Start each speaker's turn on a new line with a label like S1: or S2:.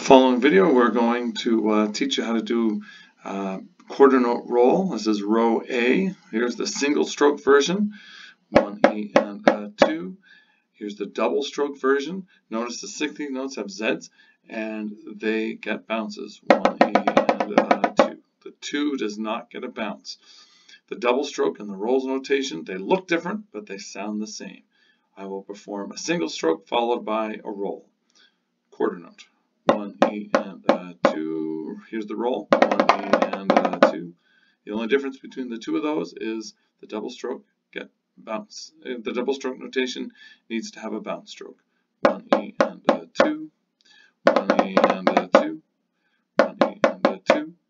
S1: following video, we're going to teach you how to do quarter note roll. This is row A. Here's the single stroke version, 1 E and 2. Here's the double stroke version. Notice the 16th notes have Zs and they get bounces, 1 E and 2. The 2 does not get a bounce. The double stroke and the rolls notation, they look different, but they sound the same. I will perform a single stroke followed by a roll. Quarter note. 1 E and 2. Here's the roll. 1 E and 2. The only difference between the two of those is the double stroke get bounce. The double stroke notation needs to have a bounce stroke. 1 E and 2. 1 E and 2. 1 E and 2.